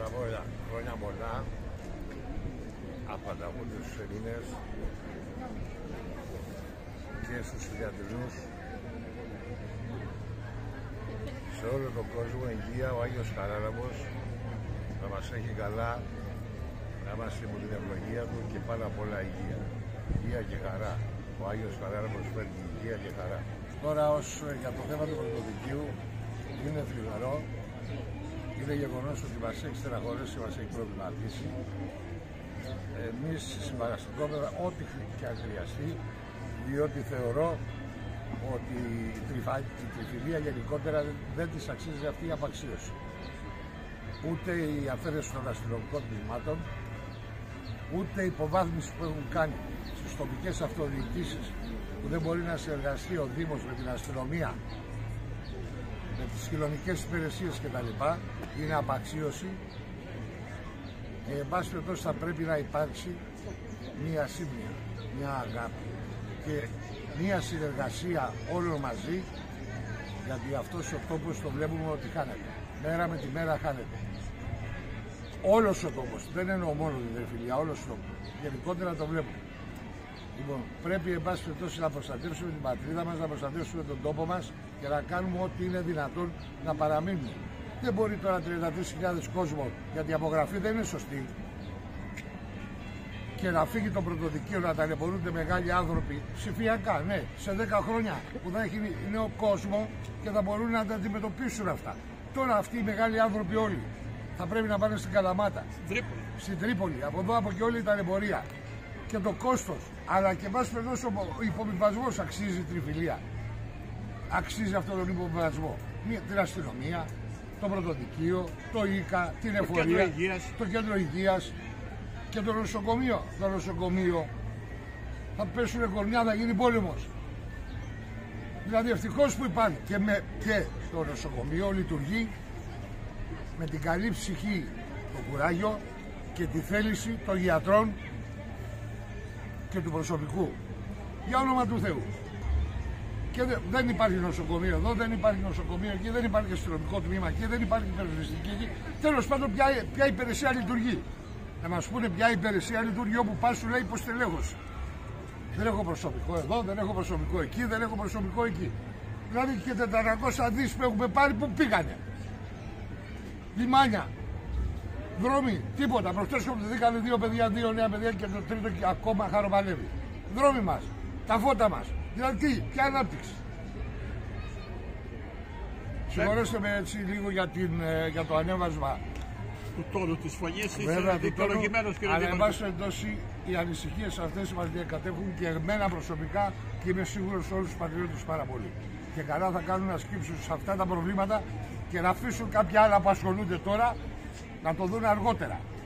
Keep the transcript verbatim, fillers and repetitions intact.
πω ένα χρόνια πολλά άπαντα από τους Ελλήνες και στους φιλιατρινούς σε όλο τον κόσμο υγεία, ο Άγιος Χαράλαμπος να μας έχει καλά, να είμαστε με την ευλογία του και πάνω απ' όλα υγεία. Υγεία και χαρά. Ο Άγιος Χαράλαμπος φέρνει υγεία και χαρά. Τώρα ως για το θέμα του πρωτοδικείου είναι θλιβερό. Είναι γεγονός ότι μας έχει στεναχωρήσει, μας έχει προβληματίσει. Εμείς συμπαραστηκόμεθα ό,τι και αν χρειαστεί, διότι θεωρώ ότι η, τριφα... η τριφυλία γενικότερα δεν της αξίζει αυτή η απαξίωση. Ούτε η αφαίρεση των αστυνομικών τμήματων, ούτε η υποβάθμιση που έχουν κάνει στις τοπικές αυτοδιοικήσεις, που δεν μπορεί να συνεργαστεί ο Δήμος με την αστυνομία, με τις κοινωνικές υπηρεσίες κτλ. Είναι απαξίωση και εν πάση περιπτώσει θα πρέπει να υπάρξει μία σύμπνοια, μία αγάπη και μία συνεργασία όλων μαζί, γιατί αυτός ο τόπος το βλέπουμε ότι χάνεται. Μέρα με τη μέρα χάνεται. Όλος ο τόπος, δεν εννοώ μόνο την Τριφυλία, όλος ο τόπος. Γενικότερα το βλέπουμε. Λοιπόν, πρέπει εν πάση περιπτώσει να προστατεύσουμε την πατρίδα μας, να προστατεύσουμε τον τόπο μας και να κάνουμε ό,τι είναι δυνατόν να παραμείνουμε. Δεν μπορεί τώρα τριάντα τρεις χιλιάδες κόσμο, γιατί η απογραφή δεν είναι σωστή, και να φύγει το πρωτοδικείο, να ταλαιπωρούνται μεγάλοι άνθρωποι ψηφιακά, ναι, σε δέκα χρόνια που θα έχει νέο κόσμο και θα μπορούν να τα αντιμετωπίσουν αυτά. Τώρα αυτοί οι μεγάλοι άνθρωποι όλοι θα πρέπει να πάνε στην Καλαμάτα, Τρίπολη. στην Τρίπολη, από εδώ από και όλη η ταλαιπωρία και το κόστος, αλλά και βάσει περιπτώσει ο υποβιβασμός αξίζει η Τριφυλία. Αξίζει αυτόν τον υποβιβασμό. Την αστυνομία, το πρωτοδικείο, το ΙΚΑ, την εφορία, το κέντρο υγείας και το νοσοκομείο. Το νοσοκομείο θα πέσουν γωνιά, θα γίνει πόλεμος. Δηλαδή ευτυχώς που υπάρχει και, με, και το νοσοκομείο λειτουργεί με την καλή ψυχή, το κουράγιο και τη θέληση των γιατρών και του προσωπικού. Για όνομα του Θεού. Και δεν υπάρχει νοσοκομείο εδώ, δεν υπάρχει νοσοκομείο εκεί, δεν υπάρχει αστυνομικό τμήμα εκεί, δεν υπάρχει περιοριστική εκεί. Τέλος πάντων, ποια, ποια υπηρεσία λειτουργεί. Να μας πούνε ποια υπηρεσία λειτουργεί, όπου πας σου λέει υποστελέχωση. Δεν έχω προσωπικό εδώ, δεν έχω προσωπικό εκεί, δεν έχω προσωπικό εκεί. Δηλαδή και τετρακόσια δις που έχουμε πάρει, που πήγανε. Λιμάνια, δρόμοι, τίποτα. Προχτές σκοπτηθήκανε δύο παιδιά, δύο νέα παιδιά και το τρίτο και ακόμα χαροπαλεύει. Δρόμοι μας, τα φώτα μας. Δηλαδή τι, ποια ανάπτυξη. Συγχωρέστε με έτσι λίγο για, την, για το ανέβασμα του τόνου της φωνής, βέβαια, είσαι δικαιολογημένος, κύριε Δήμαρχε. Αλλά εν πάση περιπτώσει οι ανησυχίες αυτές μας διακατέχουν και εμένα προσωπικά, και είμαι σίγουρος σε όλους τους πατριώτες πάρα πολύ. Και καλά θα κάνουν να σκύψουν σε αυτά τα προβλήματα και να αφήσουν κάποια άλλα που ασχολούνται τώρα να το δουν αργότερα.